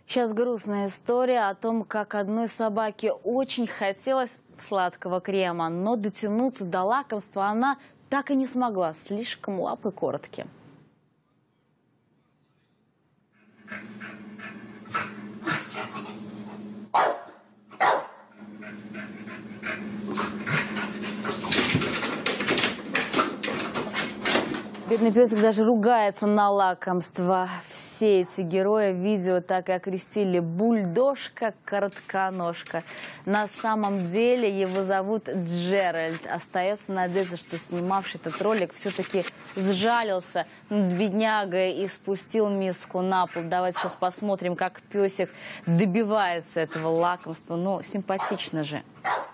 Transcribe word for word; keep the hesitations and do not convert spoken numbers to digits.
Сейчас грустная история о том, как одной собаке очень хотелось сладкого крема, но дотянуться до лакомства она так и не смогла, слишком лапы короткие. Бедный песик даже ругается на лакомство. Все эти герои в видео так и окрестили: бульдожка-коротконожка. На самом деле его зовут Джеральд. Остается надеяться, что снимавший этот ролик все-таки сжалился над беднягой и спустил миску на пол. Давайте сейчас посмотрим, как песик добивается этого лакомства. Ну, симпатично же.